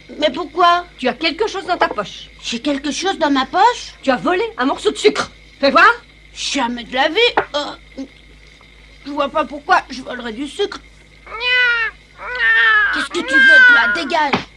Mais pourquoi? Tu as quelque chose dans ta poche. J'ai quelque chose dans ma poche? Tu as volé un morceau de sucre. Fais voir. Jamais de la vie. Je vois pas pourquoi je volerais du sucre. Qu'est-ce que tu veux, toi? Dégage.